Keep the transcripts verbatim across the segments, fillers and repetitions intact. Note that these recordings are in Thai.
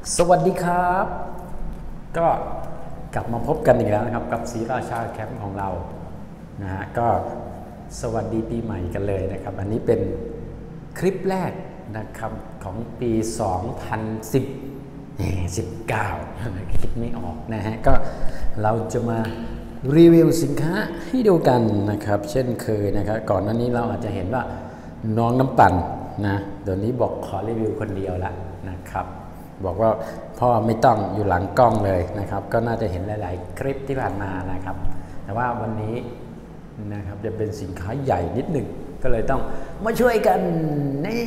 สวัสดีครับก็กลับมาพบกันอีกแล้วนะครับกับศรีราชาแคมป์ของเรานะฮะก็สวัสดีปีใหม่กันเลยนะครับอันนี้เป็นคลิปแรกนะครับของปีสองพันสิบเก้าคิดไม่ออกนะฮะก็เราจะมารีวิวสินค้าให้ดูกันนะครับเช่นเคยนะครับก่อนหน้านี้เราอาจจะเห็นว่าน้องน้ำปั่นนะเดี๋ยวนี้บอกขอรีวิวคนเดียวละนะครับบอกว่าพ่อไม่ต้องอยู่หลังกล้องเลยนะครับก็น่าจะเห็นหลายๆคลิปที่ผ่านมานะครับแต่ว่าวันนี้นะครับจะเป็นสินค้าใหญ่นิดหนึ่งก็เลยต้องมาช่วยกันนี่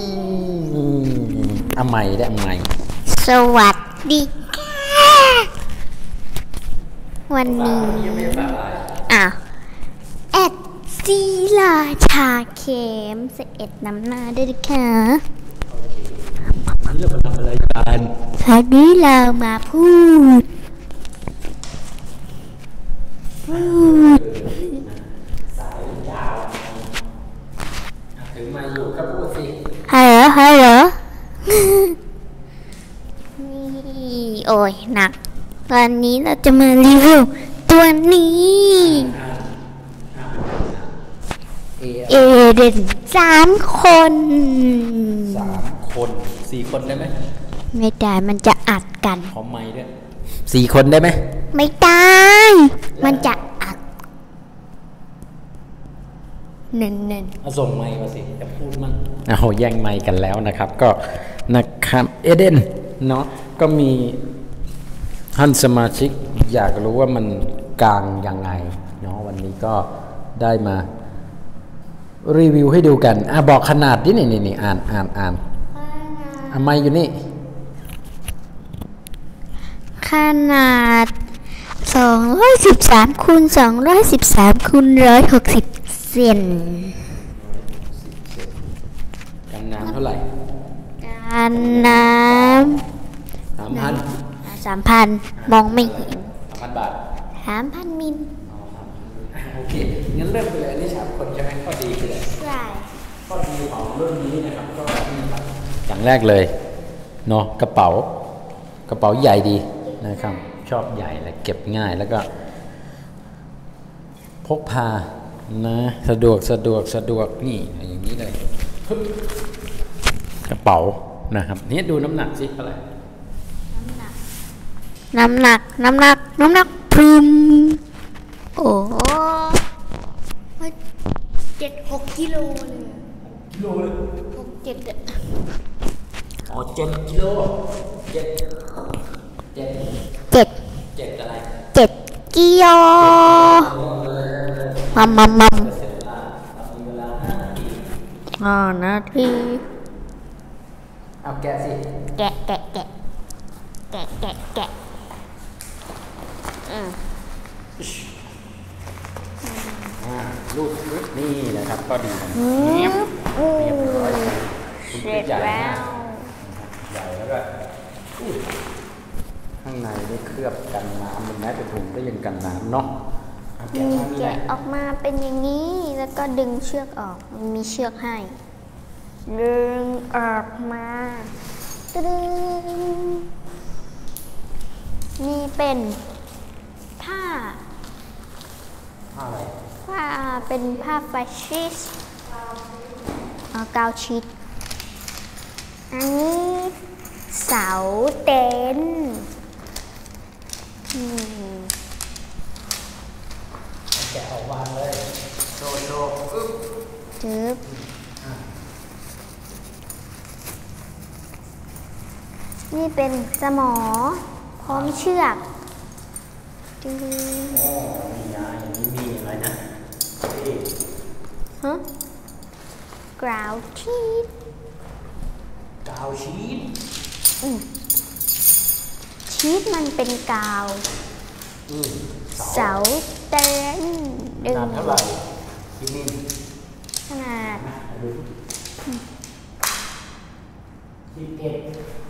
เอาใหม่ได้เอาใหม่สวัสดีค่ะวันนี้อ้าวแอดศรีราชาเข็มสิบเอ็ดน้ำหน้าด้วยนะคะนี่เรามาทำอะไรกันคราวนี้เรามาพูดพูดสายยาวถึงมาอยู่ก็พูดสิฮัลโหลฮัลโหลนี่โอ้ยหนักวันนี้เราจะมารีวิวตัวนี้เอเดนสามคนสามคนสี่คนได้ไหมไม่ได้มันจะอัดกันขอไม้ด้วยสี่คนได้ไหมไม่ได้มันจะอัดหนึ่งหนึ่งเอาส่งไม้มาสิจะพูดมั่งเอาแย่งไม้กันแล้วนะครับก็นะครับเอเดนเนาะก็มีท่านสมาชิกอยากรู้ว่ามันกลางยังไงเนาะวันนี้ก็ได้มารีวิวให้ดูกันอ่ะบอกขนาดนี่นี่นี่อ่านอ่านอ่านอ่ะไม้อยู่นี่ขนาดสองร้อยสิบสามคูณสองร้อยสิบสามคูณร้อยหกสิบเซนกันน้ำเท่าไหร่กันน้ำสามพันสามพันมองไม่เห็นสามพันบาทสามพันมิลโอเคงั้นเริ่มไปเลยนี่สามคนใช่ไหมข้อดีคืออะไรใช่ข้อดีของเรื่องนี้นะครับก็อย่างแรกเลยเนาะกระเป๋ากระเป๋าใหญ่ดีนะครับชอบใหญ่และเก็บง่ายแล้วก็พกพานะสะดวกสะดวกสะดวกนี่อย่างนี้เลยกระเป๋านะครับนี่ดูน้ำหนักสิเท่าไหร่น้ำหนักน้ำหนักน้ำหนักพรึมโอ้เจ็ดหกกิโลเลยกิโลเลยหกเจ็ดอ๋อเจ็ดกิโลเจ็ดเจ็ดเจ็ดเจ็ดอะไรเจ็ดกิโลมัมมัมมัมห้านาทีเอาแกะสิแกะแกะแกะแกะแกะแกะอืมลูกนี่นะครับก็ดีเรียบร้อยเสร็จแล้วใหญ่แล้วก็ข้างในได้เคลือบกันน้ำมันแม้แต่ถุงก็ยังกันน้ำเนาะแกะออกมาเป็นอย่างนี้แล้วก็ดึงเชือกออกมันมีเชือกให้ดึงออกมาตึ้งนี่เป็นผ้าผ้าอะไรผ้าเป็นผ้าไฟชีสกาวชีสอันนี้เสาเต็นท์แกะออกวางเลยโชว์โชว์อึ๊บจึ๊บนี่เป็นสมอพร้อมเชือกจึ๊บโอ้มียาอย่างนี้มีอะไรนะฮะกราวชีสกาวชีสชีสมันเป็นกาวเสาเต็นท์ดึงเท่าไหร่ที่นี่ขนาดสิบเอ็ด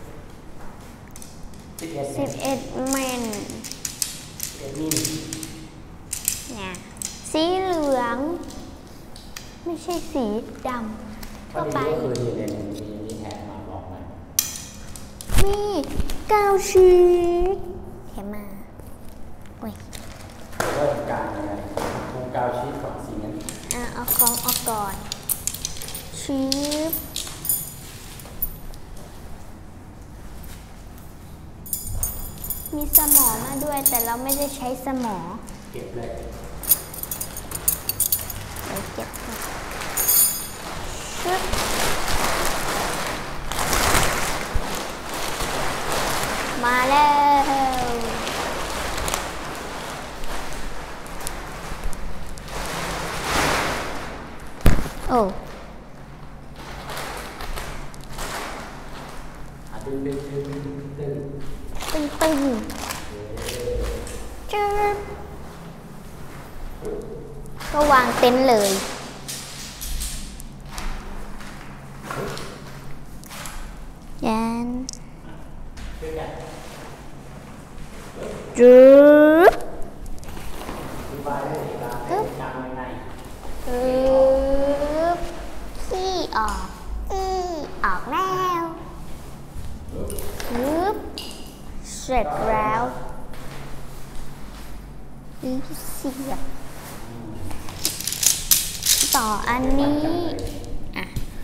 สิบเอ็ดสิบเอ็ดเมตรเนี่ยสีเหลืองไม่ใช่สีดำทั่วไปก็คือมีแถบมาบอกหน่อยนี่เก้าชีสเห็นมาโอ้ยเริ่มการยังไงโครงกาวชีสของสีนั้นอ่ะเอาของออกก่อนชีสมีสมอมาด้วยแต่เราไม่ได้ใช้สมอเก็บเลยเดี๋ยวเก็บก่อนชึบมาแล้วโอ้ดึงดึงดึงดึงดึงตึงตึงจึ๊บก็วางเต็นท์เลยยันจึ๊บปึ๊บปึ๊บขี้ออกขี้ออกแล้วปึ๊บเสร็จแล้วนี่เสียบต่ออันนี้อ่ะ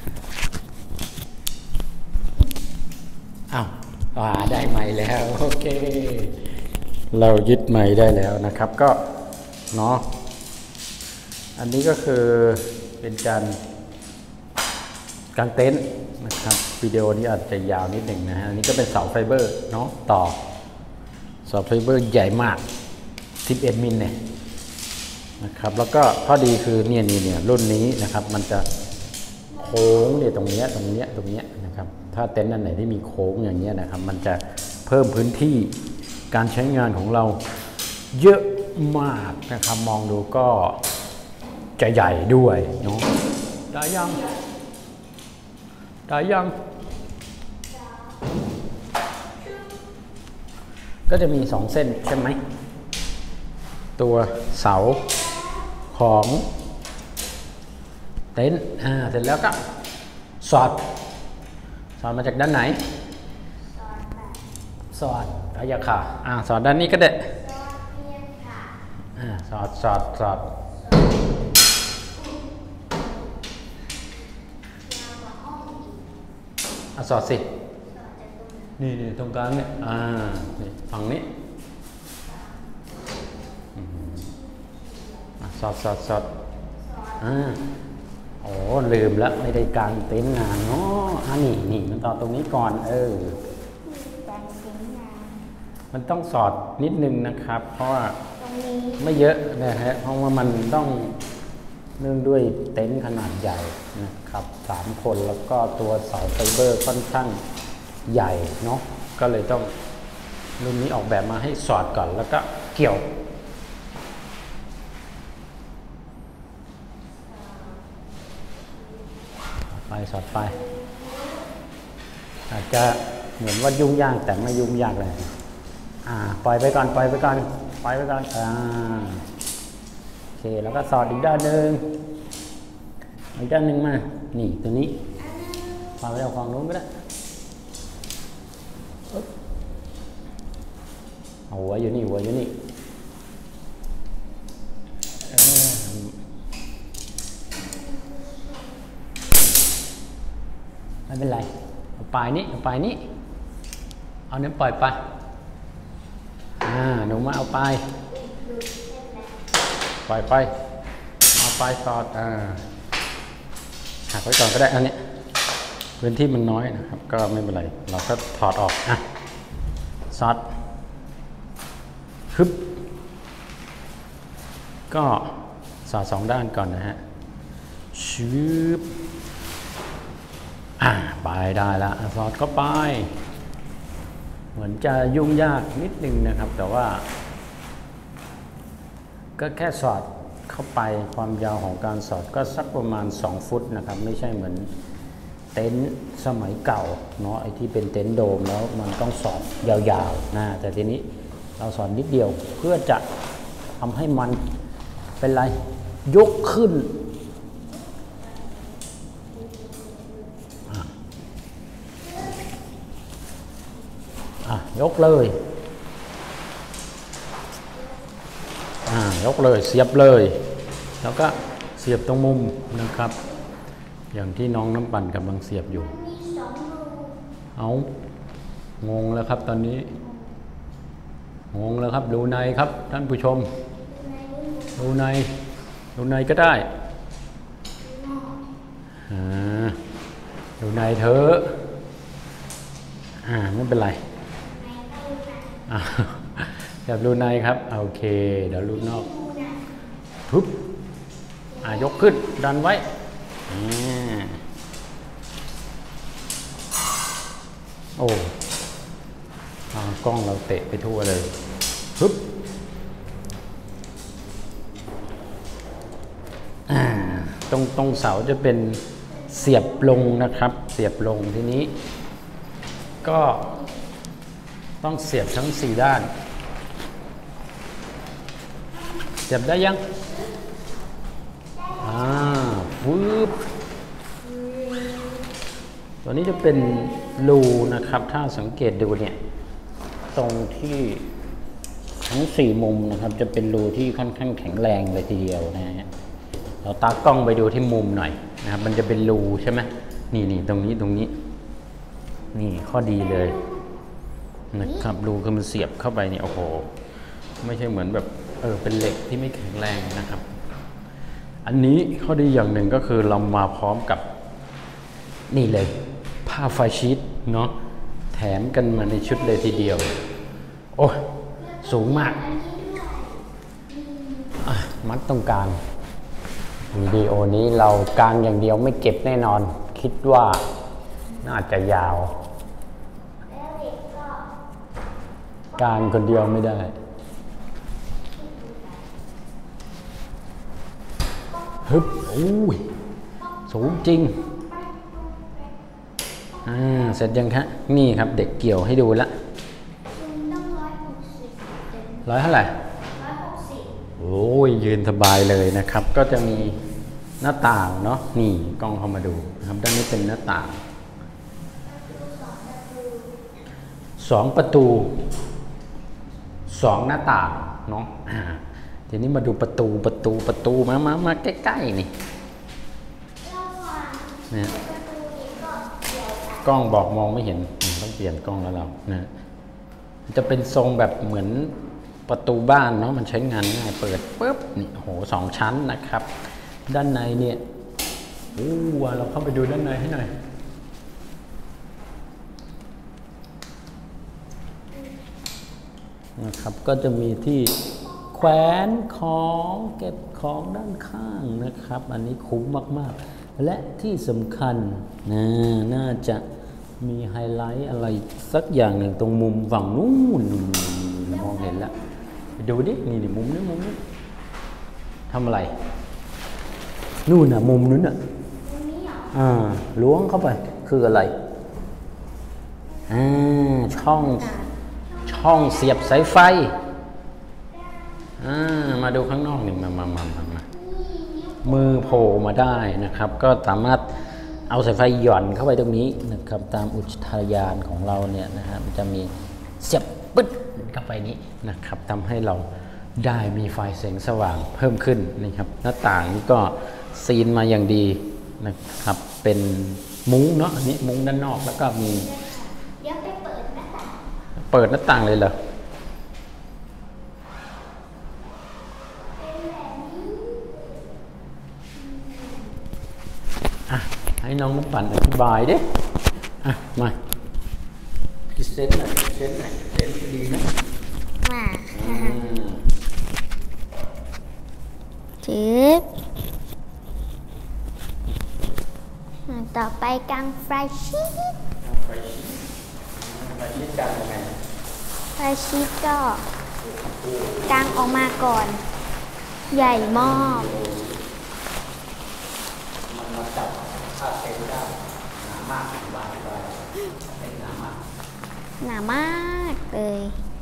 อ้าวอ่าได้ใหม่แล้วโอเคเรายึดใหม่ได้แล้วนะครับก็เนาะอันนี้ก็คือเป็นการกางเต็นท์นะครับวิดีโอนี้อาจจะยาวนิดหนึ่งนะฮะอันนี้ก็เป็นเสาไฟเบอร์เนาะต่อเสาไฟเบอร์ใหญ่มากสิบเอ็ดมิลเนี่ยนะครับแล้วก็ข้อดีคือเนี่ยนี่เนี่ยรุ่นนี้นะครับมันจะโค้งเนี่ยตรงเนี้ยตรงเนี้ยตรงเนี้ยนะครับถ้าเต็นท์อันไหนที่มีโค้งอย่างเงี้ยนะครับมันจะเพิ่มพื้นที่การใช้งานของเราเยอะมากนะครับมองดูก็จะใหญ่ด้วยเนาะได้ยังได้ยังก็จะมีสองเส้นใช่ไหมตัวเสาของเต็นท์อ่าเสร็จแล้วก็สอดสอดมาจากด้านไหนสอดพยาค่ะอ่าสอดด้านนี้ก็ได้อ่าสอดสอดสอดอ่ะสอดสินี่นี่ตรงกลางเนี่ยอ่านี่ฝั่งนี้สอดสอดสอดอ่าโอ้ลืมแล้วไม่ได้กางเต็นท์นานเนาะอ่านี่นี่มันต่อตรงนี้ก่อนเออมันต้องสอดนิดนึงนะครับเพราะว่าไม่เยอะนะฮะเพราะว่ามันต้องเนื่องด้วยเต็นท์ขนาดใหญ่นะครับสามคนแล้วก็ตัวเสาไฟเบอร์ค่อนข้างใหญ่เนาะก็เลยต้องรุ่นนี้ออกแบบมาให้สอดก่อนแล้วก็เกี่ยวไฟสอดไฟอาจจะเหมือนว่ายุ่งยากแต่ไม่ยุ่งยากเลยอ่าปล่อยไปก่อนปล่อยไปก่อนปล่อยไปก่อนอ่าโอเคแล้วก็สอดอีกด้านหนึ่งอีกด้านหนึ่งมานี่ตัวนี้ปล่อยไปเอาฝั่งนู้นก็ได้เอาหัวอยู่นี่หัวอยู่นี่ไม่เป็นไรเอาปลายนี้เอาปลายนี้เอาเนื้อปล่อยไปอ่าหนูมาเอาปลายปล่อยไปเอาปลายสอดอ่าหักไว้ก่อนก็ได้อันนี้พื้นที่มันน้อยนะครับก็ไม่เป็นไรเราก็ถอดออกอ่ะสอดฮึบก็สอดสองด้านก่อนนะฮะชืบอ่าไปได้ละสอดเข้าไปเหมือนจะยุ่งยากนิดนึงนะครับแต่ว่าก็แค่สอดเข้าไปความยาวของการสอดก็สักประมาณสองฟุตนะครับไม่ใช่เหมือนเต็นท์สมัยเก่าเนาะไอ้ที่เป็นเต็นท์โดมแล้วมันต้องสอดยาวๆนะแต่ทีนี้เราสอดนิดเดียวเพื่อจะทำให้มันเป็นไรยกขึ้นอ่ะยกเลยอ่ายกเลยเสียบเลยแล้วก็เสียบตรงมุมนะครับอย่างที่น้องน้ำปั่นกำลังเสียบอยู่เอางงแล้วครับตอนนี้งงแล้วครับดูในครับท่านผู้ชมดูในดูในก็ได้อ่าดูในเถอะอ่าไม่เป็นไรอ่าแบบดูในครับโอเคเดี๋ยวรูนอกปุ๊บอ่ายกขึ้นดันไว้โอ้กล้องเราเตะไปทั่วเลยปุ๊บตรงตรงเสาจะเป็นเสียบลงนะครับเสียบลงทีนี้ก็ต้องเสียบทั้งสี่ด้านเสียบได้ยังอ่าปุ๊บตัวนี้จะเป็นรูนะครับถ้าสังเกตดูเนี่ยตรงที่ทั้งสี่มุมนะครับจะเป็นรูที่ค่อนข้างแข็งแรงเลยทีเดียวนะฮะเราตากล้องไปดูที่มุมหน่อยนะครับมันจะเป็นรูใช่ไหมนี่นี่ตรงนี้ตรงนี้นี่ข้อดีเลยนะครับรูคือมันเสียบเข้าไปนี่โอ้โหไม่ใช่เหมือนแบบเออเป็นเหล็กที่ไม่แข็งแรงนะครับอันนี้ข้อดีอย่างหนึ่งก็คือเรามาพร้อมกับนี่เลยผ้าไฟชีตเนาะแถมกันมาในชุดเลยทีเดียวโอ้สูงมากมัดตรงกลางวิดีโอนี้เรากางอย่างเดียวไม่เก็บแน่นอนคิดว่าน่าจะยาวกางคนเดียวไม่ได้ฮึบโอ้ยสูงจริงอ่าเสร็จยังคะนี่ครับเด็กเกี่ยวให้ดูละร้อยเท่าไหร่โอ้ยยืนสบายเลยนะครับก็จะมีหน้าต่างเนาะนี่กล้องเข้ามาดูนะครับด้านนี้เป็นหน้าต่างสองประตูสองหน้าต่างเนาะอ่าทีนี้มาดูประตูประตูประตูมามามาใกล้ๆนี่เนี่ยกล้องบอกมองไม่เห็นต้องเปลี่ยนกล้องแล้วเรานะจะเป็นทรงแบบเหมือนประตูบ้านเนาะมันใช้งานง่ายเปิดปุ๊บนี่โหสองชั้นนะครับด้านในเนี่ยโอ้เราเข้าไปดูด้านในให้หน่อยนะครับก็จะมีที่แขวนของเก็บของด้านข้างนะครับอันนี้คุ้มมากๆและที่สำคัญนะน่าจะมีไฮไลท์อะไรสักอย่างหนึ่งตรงมุมฝั่งนู้นมองเห็นแล้วไปดูดินี่นี่มุมนี้มุมนี้ทำอะไรนู่นน่ะมุมนู้นน่ะอ่าล้วงเข้าไปคืออะไรอ่าช่องช่องเสียบสายไฟอ่ามาดูข้างนอกนี่มามามามามามือโผล่มาได้นะครับก็สามารถเอาสายไฟหย่อนเข้าไปตรงนี้นะครับตามอุทยานของเราเนี่ยนะฮะมันจะมีเสียบปึ๊ดเข้าไปนี้นะครับทำให้เราได้มีไฟแสงสว่างเพิ่มขึ้นนะครับหน้าต่างนี่ก็ซีนมาอย่างดีนะครับเป็นมุ้งเนาะอันนี้มุ้งด้านนอกแล้วก็มีเดี๋ยวไปเปิดหน้าต่างเปิดหน้าต่างเลยเหรออ่ะให้น้องน้ำปั่นอธิบายดิอ่ะมาพิเศษหน่อยพิเศษหน่อยพิเศษดีนะมาจืดต่อไปกางไฟชีสไฟชีสไฟชีสกางยังไงไฟชีสก็กางออกมาก่อนใหญ่มากมันมาจับผ้าเต็มได้หนามากบางไปหนามากหนามากเลย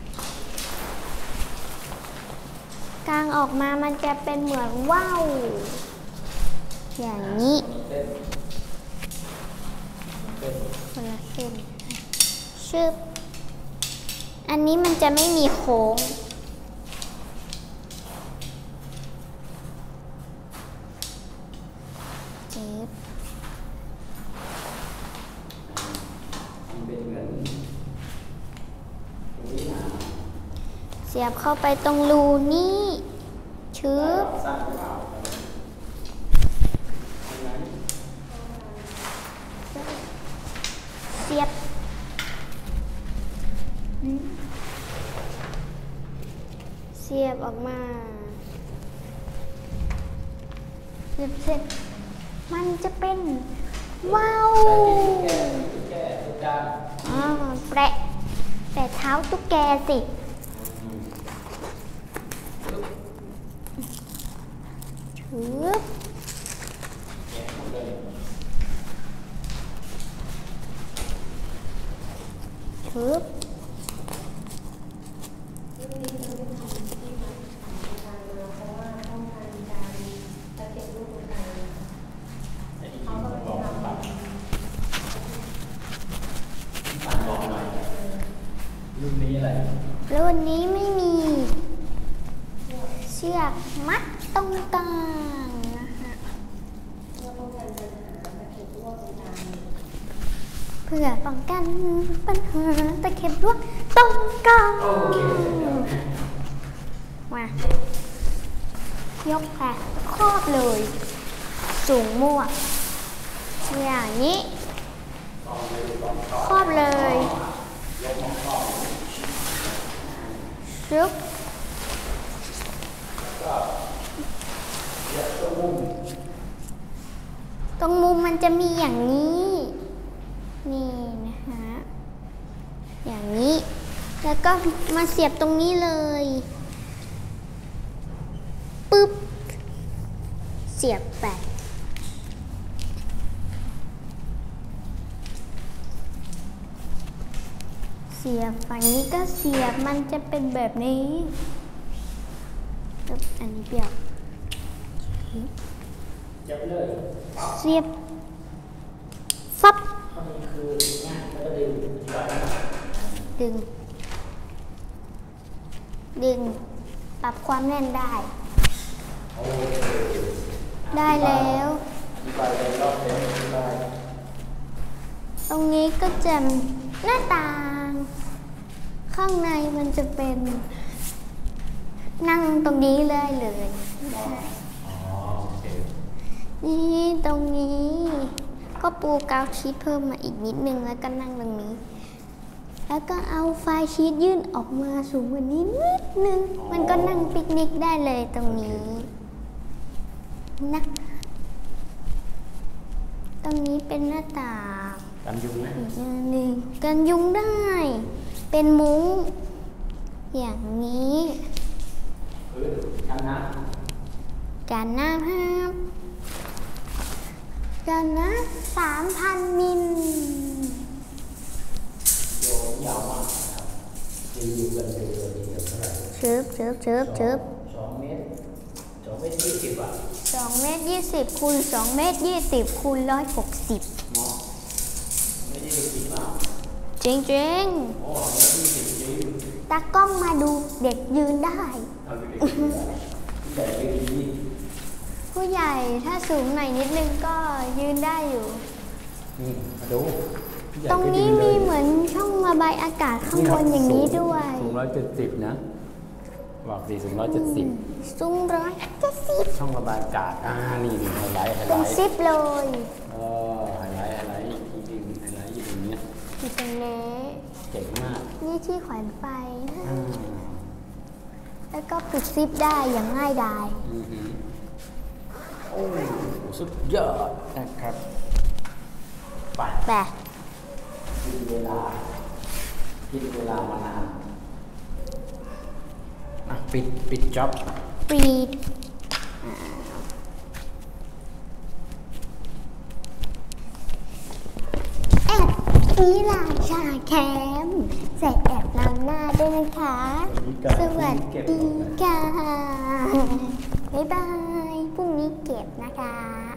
กางออกมามันจะเป็นเหมือนว่าวอย่างนี้คนละเส้นชึบอันนี้มันจะไม่มีโค้งเจ็บเสียบเข้าไปตรงรูนี้ชึบเสียบเสียบออกมาเสียบเสร็จมันจะเป็นว้าวอ๋อแปะแปะเท้าตุ๊กแกสิถือถือรุ่นนี้อะไรรุ่นนี้ไม่มีเชือกมัดตรงกลางนะคะเพื่อป้องกันปัญหาตะเข็บร่วงตรงกลางมายกค่ะครอบเลยสูงมั่วอย่างนี้ครอบเลยชึบตรงมุมมันจะมีอย่างนี้นี่นะคะอย่างนี้แล้วก็มาเสียบตรงนี้เลยปึ๊บเสียบไปเสียบฝั่งนี้ก็เสียบมันจะเป็นแบบนี้อันนี้เปรี้ยวเสียบฟับดึงดึงปรับความแน่นได้ได้แล้วตรงนี้ก็จะหน้าต่างข้างในมันจะเป็นนั่งตรงนี้เลยเลยนี่ตรงนี้ก็ปูกาวชีทเพิ่มมาอีกนิดนึงแล้วก็นั่งตรงนี้แล้วก็เอาไฟชีทยื่นออกมาสูงกว่านี้นิดนึงมันก็นั่งปิกนิกได้เลยตรงนี้นะตรงนี้เป็นหน้าต่างกันยุงไหมนี่กันยุงได้เป็นมุ้งอย่างนี้กันน้ำกันน้ำครับกันน้ำสามพันมิลโยนยาวมากครับจะอยู่กันเดือนเดียวเท่าไหร่เชิบเชิบเชิบเชิบสองเมตรสองเมตรยี่สิบอ่ะสองเมตรยี่สิบคูณสองเมตรยี่สิบคูณร้อยหกสิบไม่ได้ดูจริงเปล่าจริงจริงโอ้ยี่สิบจริงตากล้องมาดูเด็กยืนได้ผู้ใหญ่ถ้าสูงหน่อยนิดนึงก็ยืนได้อยู่นี่มาดูตรงนี้มีเหมือนช่องระบายอากาศข้างบนอย่างนี้ด้วยสูงร้อยเจ็ดสิบนะบอกสิสูงร้อยเจ็ดสิบสูงร้อยเจ็ดสิบช่องระบายอากาศอ่านี่ไฮไลท์ไฮไลท์เป็นซิปเลยเออไฮไลท์ไฮไลท์จริงไฮไลท์อยู่ตรงนี้อยู่ตรงนี้เจ๋งมากนี่ที่แขวนไฟแล้วก็ปิดซิปได้อย่างง่ายดายโอ้สุดยอดนะครับไปแต่กินเวลากินเวลามานานอ่ะปิดปิดจ็อบปิดแอบอีลาชาแคมใส่แอบล้างหน้าด้วยนะคะสวัสดีค่ะบ๊ายบายพรุ่งนี้เก็บนะคะ